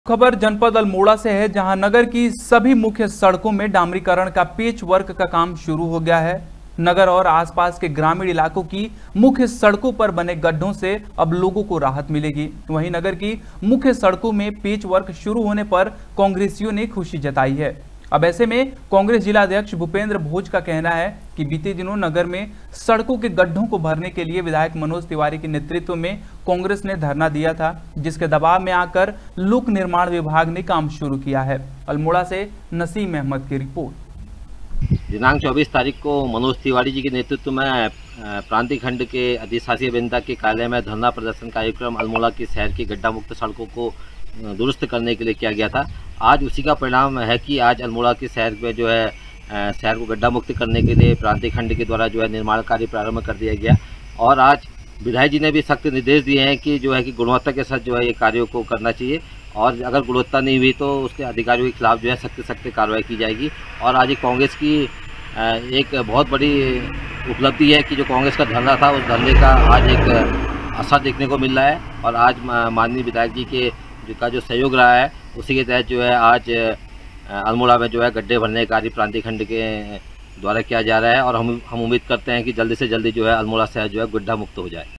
खबर जनपद अल्मोड़ा से है, जहां नगर की सभी मुख्य सड़कों में डामरीकरण का पेच वर्क का काम शुरू हो गया है। नगर और आसपास के ग्रामीण इलाकों की मुख्य सड़कों पर बने गड्ढों से अब लोगों को राहत मिलेगी। वहीं नगर की मुख्य सड़कों में पेच वर्क शुरू होने पर कांग्रेसियों ने खुशी जताई है। अब ऐसे में कांग्रेस जिला अध्यक्ष भूपेंद्र भोज का कहना है कि बीते दिनों नगर में सड़कों के गड्ढों को भरने के लिए विधायक मनोज तिवारी के नेतृत्व में कांग्रेस ने धरना दिया था, जिसके दबाव में आकर लोक निर्माण विभाग ने काम शुरू किया है। अल्मोड़ा से नसीम अहमद की रिपोर्ट। दिनांक 24 तारीख को मनोज तिवारी जी के नेतृत्व में प्रांतीय खंड के अधिशासी अभियंता के कार्यालय में धरना प्रदर्शन कार्यक्रम अल्मोड़ा के शहर की गड्ढा मुक्त सड़कों को दुरुस्त करने के लिए किया गया था। आज उसी का परिणाम है कि आज अल्मोड़ा के शहर में जो है शहर को गड्ढा मुक्त करने के लिए प्रांतीय खंड के द्वारा जो है निर्माण कार्य प्रारंभ कर दिया गया। और आज विधायक जी ने भी सख्त निर्देश दिए हैं कि जो है कि गुणवत्ता के साथ जो है ये कार्यों को करना चाहिए, और अगर गुणवत्ता नहीं हुई तो उसके अधिकारियों के खिलाफ जो है सख्त कार्रवाई की जाएगी। और आज कांग्रेस की एक बहुत बड़ी उपलब्धि है कि जो कांग्रेस का धरना था उस धरने का आज एक असर देखने को मिल रहा है। और आज माननीय विधायक जी के का जो सहयोग रहा है उसी के तहत जो है आज अल्मोड़ा में जो है गड्ढे भरने का कार्य प्रांतीय खंड के द्वारा किया जा रहा है। और हम उम्मीद करते हैं कि जल्दी से जल्दी जो है अल्मोड़ा शहर जो है गड्ढा मुक्त हो जाए।